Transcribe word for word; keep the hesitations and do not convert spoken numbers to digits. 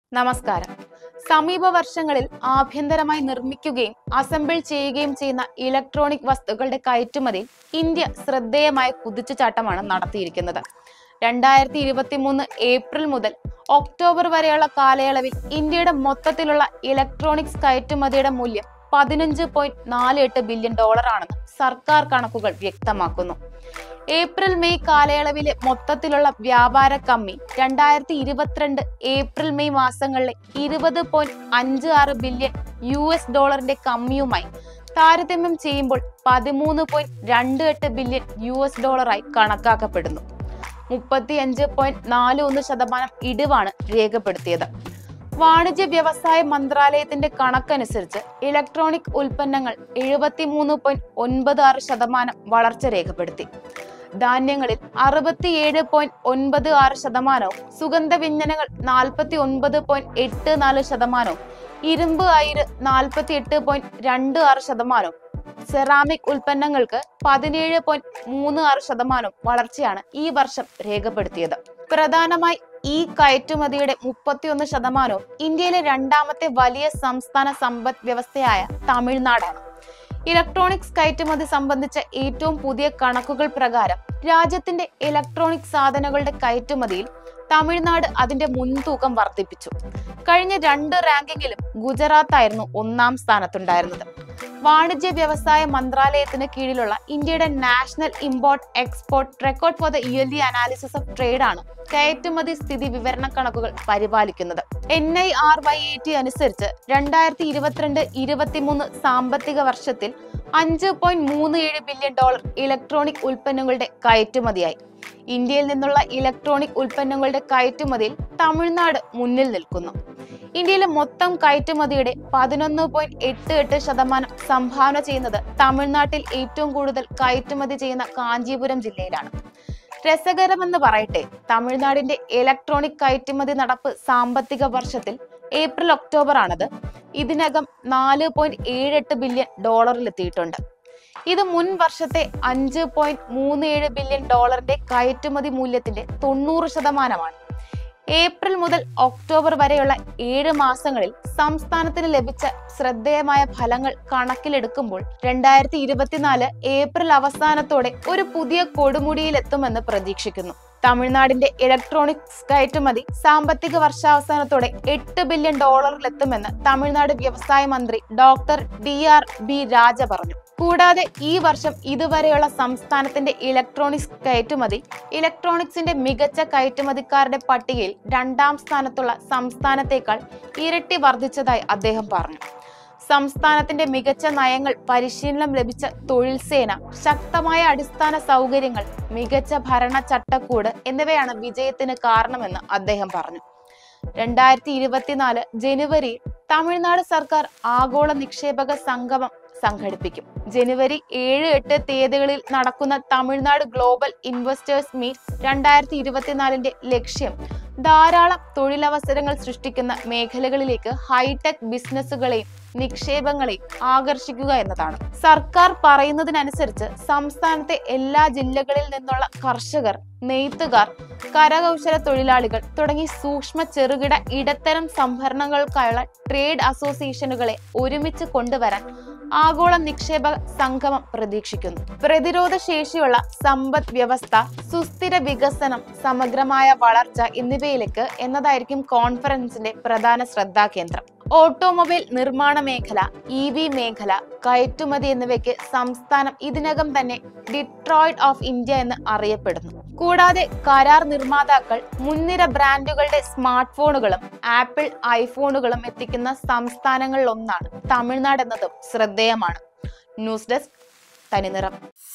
നമസ്കാരം. സമീപ വർഷങ്ങളിൽ ആഭ്യന്തരമായി നിർമ്മിക്കുകയും അസംബിൾ ചെയ്യുകയും ചെയ്യുന്ന ഇലക്ട്രോണിക് വസ്തുക്കളുടെ കയറ്റുമതിയിൽ ഇന്ത്യ ശ്രദ്ധേയമായ കുതിച്ചുചാട്ടമാണ് നടത്തിയിരിക്കുന്നത്. രണ്ടായിരത്തി ഇരുപത്തി മൂന്ന് ഏപ്രിൽ മുതൽ ഒക്ടോബർ വരെയുള്ള കാലയളവിൽ ഇന്ത്യയുടെ മൊത്തത്തിലുള്ള ഇലക്ട്രോണിക്സ് കയറ്റുമതിയുടെ മൂല്യം പതിനഞ്ച് പോയിന്റ് നാല് എട്ട് ബില്യൺ ഡോളറാണെന്ന് സർക്കാർ കണക്കുകൾ വ്യക്തമാക്കുന്നു. ഏപ്രിൽ മെയ് കാലയളവിലെ മൊത്തത്തിലുള്ള വ്യാപാര കമ്മി രണ്ടായിരത്തി ഇരുപത്തിരണ്ട് ഏപ്രിൽ മെയ് മാസങ്ങളിലെ ഇരുപത് പോയിന്റ് അഞ്ച് ആറ് ബില്യൺ യു എസ് ഡോളറിന്റെ കമ്മിയുമായി താരതമ്യം ചെയ്യുമ്പോൾ പതിമൂന്ന് പോയിന്റ് രണ്ട് എട്ട് ബില്യൺ യു എസ് ഡോളറായി കണക്കാക്കപ്പെടുന്നു. മുപ്പത്തി അഞ്ച് പോയിന്റ് നാല് ഒന്ന് ശതമാനം ഇടിവാണ് രേഖപ്പെടുത്തിയത്. വാണിജ്യ വ്യവസായ മന്ത്രാലയത്തിന്റെ കണക്കനുസരിച്ച് ഇലക്ട്രോണിക് ഉൽപ്പന്നങ്ങൾ എഴുപത്തി മൂന്ന് പോയിന്റ് ഒൻപത് ആറ് ശതമാനം വളർച്ച രേഖപ്പെടുത്തി. ധാന്യങ്ങളിൽ അറുപത്തിയേഴ് പോയിന്റ് ഒൻപത് ആറ് ശതമാനവും സുഗന്ധ വ്യഞ്ജനങ്ങൾ നാൽപ്പത്തി ഒൻപത് പോയിന്റ് എട്ട് നാല് ശതമാനവും ഇരുമ്പ് അയിര് നാൽപ്പത്തി എട്ട് പോയിന്റ് രണ്ട് ആറ് ശതമാനവും സെറാമിക് ഉൽപ്പന്നങ്ങൾക്ക് പതിനേഴ് പോയിന്റ് മൂന്ന് ആറ് ശതമാനവും വളർച്ചയാണ് ഈ വർഷം രേഖപ്പെടുത്തിയത്. പ്രധാനമായി ഈ കയറ്റുമതിയുടെ മുപ്പത്തിയൊന്ന് ശതമാനവും ഇന്ത്യയിലെ രണ്ടാമത്തെ വലിയ സംസ്ഥാന സമ്പദ് വ്യവസ്ഥയായ തമിഴ്നാടാണ്. ഇലക്ട്രോണിക്സ് കയറ്റുമതി സംബന്ധിച്ച ഏറ്റവും പുതിയ കണക്കുകൾ പ്രകാരം രാജ്യത്തിന്റെ ഇലക്ട്രോണിക് സാധനങ്ങളുടെ കയറ്റുമതിയിൽ തമിഴ്നാട് അതിന്റെ മുൻതൂക്കം വർദ്ധിപ്പിച്ചു. കഴിഞ്ഞ രണ്ട് റാങ്കിങ്ങിലും ഗുജറാത്ത് ആയിരുന്നു ഒന്നാം സ്ഥാനത്തുണ്ടായിരുന്നത്. വാണിജ്യ വ്യവസായ മന്ത്രാലയത്തിന് കീഴിലുള്ള ഇന്ത്യയുടെ national import export record for the yearly analysis of trade ആണ് കയറ്റുമതി സ്ഥിതി വിവരണ കണക്കുകൾ പരിപാലിക്കുന്നത്. N I R Y A T അനുസരിച്ച് രണ്ടായിരത്തി ഇരുപത്തിരണ്ട് ഇരുപത്തിമൂന്ന് സാമ്പത്തിക വർഷത്തിൽ അഞ്ച് പോയിന്റ് മൂന്ന് ഏഴ് ബില്യൺ ഡോളർ ഇലക്ട്രോണിക് ഉൽപ്പന്നങ്ങളുടെ കയറ്റുമതിയായി. ഇന്ത്യയിൽ നിന്നുള്ള ഇലക്ട്രോണിക് ഉൽപ്പന്നങ്ങളുടെ കയറ്റുമതിയിൽ തമിഴ്നാട് മുന്നിൽ നിൽക്കുന്നു. ഇന്ത്യയിലെ മൊത്തം കയറ്റുമതിയുടെ പതിനൊന്ന് പോയിന്റ് എട്ട് എട്ട് ശതമാനം സംഭാവന ചെയ്യുന്നത് തമിഴ്നാട്ടിൽ ഏറ്റവും കൂടുതൽ കയറ്റുമതി ചെയ്യുന്ന കാഞ്ചീപുരം ജില്ലയിലാണ്. രസകരമെന്ന് പറയട്ടെ, തമിഴ്നാടിന്റെ ഇലക്ട്രോണിക് കയറ്റുമതി നടപ്പ് സാമ്പത്തിക വർഷത്തിൽ ഏപ്രിൽ ഒക്ടോബർ ആണത് ഇതിനകം നാല് പോയിന്റ് ഏഴ് എട്ട് ബില്യൺ ഡോളറിലെത്തിയിട്ടുണ്ട്. ഇത് മുൻ വർഷത്തെ അഞ്ച് പോയിന്റ് മൂന്ന് ഏഴ് ബില്യൺ ഡോളറിന്റെ കയറ്റുമതി മൂല്യത്തിന്റെ തൊണ്ണൂറ് ശതമാനമാണ്. ഏപ്രിൽ മുതൽ ഒക്ടോബർ വരെയുള്ള ഏഴ് മാസങ്ങളിൽ സംസ്ഥാനത്തിന് ലഭിച്ച ശ്രദ്ധേയമായ ഫലങ്ങൾ കണക്കിലെടുക്കുമ്പോൾ രണ്ടായിരത്തി ഇരുപത്തിനാല് ഏപ്രിൽ അവസാനത്തോടെ ഒരു പുതിയ കൊടുമുടിയിലെത്തുമെന്ന് പ്രതീക്ഷിക്കുന്നു. തമിഴ്നാടിന്റെ ഇലക്ട്രോണിക്സ് കയറ്റുമതി സാമ്പത്തിക വർഷാവസാനത്തോടെ എട്ട് ബില്യൺ ഡോളറിലെത്തുമെന്ന് തമിഴ്നാട് വ്യവസായ മന്ത്രി doctor D R B Raja പറഞ്ഞു. കൂടാതെ ഈ വർഷം ഇതുവരെയുള്ള സംസ്ഥാനത്തിന്റെ ഇലക്ട്രോണിക്സ് കയറ്റുമതി ഇലക്ട്രോണിക്സിന്റെ മികച്ച കയറ്റുമതിക്കാരുടെ പട്ടികയിൽ രണ്ടാം സ്ഥാനത്തുള്ള സംസ്ഥാനത്തേക്കാൾ ഇരട്ടി വർദ്ധിച്ചതായി അദ്ദേഹം പറഞ്ഞു. സംസ്ഥാനത്തിന്റെ മികച്ച നയങ്ങൾ, പരിശീലനം ലഭിച്ച തൊഴിൽ സേന, ശക്തമായ അടിസ്ഥാന സൗകര്യങ്ങൾ, മികച്ച ഭരണ ചട്ടക്കൂട് എന്നിവയാണ് വിജയത്തിന് കാരണമെന്ന് അദ്ദേഹം പറഞ്ഞു. രണ്ടായിരത്തി ഇരുപത്തിനാല് ജനുവരിയിൽ തമിഴ്നാട് സർക്കാർ ആഗോള നിക്ഷേപക സംഗമം സംഘടിപ്പിക്കും. ജനുവരി ഏഴ് എട്ട് തീയതികളിൽ നടക്കുന്ന തമിഴ്നാട് ഗ്ലോബൽ ഇൻവെസ്റ്റേഴ്സ് മീറ്റ് രണ്ടായിരത്തി ഇരുപത്തിനാലിന്റെ ലക്ഷ്യം ധാരാളം തൊഴിലവസരങ്ങൾ സൃഷ്ടിക്കുന്ന മേഖലകളിലേക്ക് ഹൈടെക് ബിസിനസ്സുകളെയും നിക്ഷേപങ്ങളെയും ആകർഷിക്കുക എന്നതാണ്. സർക്കാർ പറയുന്നതിനനുസരിച്ച് സംസ്ഥാനത്തെ എല്ലാ ജില്ലകളിൽ നിന്നുള്ള കർഷകർ, നെയ്ത്തുകാർ, കരകൗശല തൊഴിലാളികൾ തുടങ്ങി സൂക്ഷ്മ ചെറുകിട ഇടത്തരം സംഭരണങ്ങൾക്കായുള്ള ട്രേഡ് അസോസിയേഷനുകളെ ഒരുമിച്ച് കൊണ്ടുവരാൻ ആഗോള നിക്ഷേപ സംഗമം പ്രതീക്ഷിക്കുന്നു. പ്രതിരോധ ശേഷിയുള്ള സമ്പദ് വ്യവസ്ഥ, സുസ്ഥിര വികസനം, സമഗ്രമായ വളർച്ച എന്നിവയിലേക്ക് എന്നതായിരിക്കും കോൺഫറൻസിന്റെ പ്രധാന ശ്രദ്ധാകേന്ദ്രം. ഓട്ടോമൊബൈൽ നിർമ്മാണ മേഖല, ഇ വി മേഖല, കയറ്റുമതി എന്നിവയ്ക്ക് സംസ്ഥാനം ഇതിനകം തന്നെ ഡിട്രോയിറ്റ് ഓഫ് ഇന്ത്യ എന്ന് അറിയപ്പെടുന്നു. കൂടാതെ കരാർ നിർമ്മാതാക്കൾ മുൻനിര ബ്രാൻഡുകളുടെ സ്മാർട്ട് ഫോണുകളും ആപ്പിൾ ഐഫോണുകളും എത്തിക്കുന്ന സംസ്ഥാനങ്ങളിലൊന്നാണ് തമിഴ്നാട് എന്നതും ശ്രദ്ധേയമാണ്. ന്യൂസ് ഡെസ്ക് തനിനിറം.